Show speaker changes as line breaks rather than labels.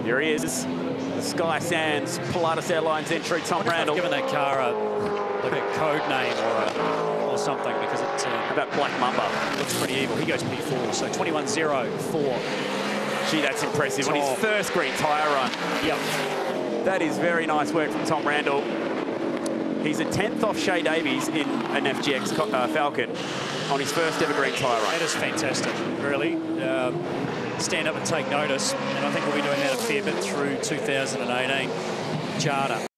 Here he is. The Sky Sands Pilatus Airlines entry, Tom Randle.
Given that car like a code name or something, because it's
How about Black Mamba?
Looks pretty evil. He goes P4, so 21.04.
Gee, that's impressive. On his first green tyre run.
Yep.
That is very nice work from Tom Randle. He's a 10th off Shea Davies in an FGX Falcon on his first ever green tyre run.
That is fantastic, really. Stand up and take notice, and I think we'll be doing that a fair bit through 2018 charter.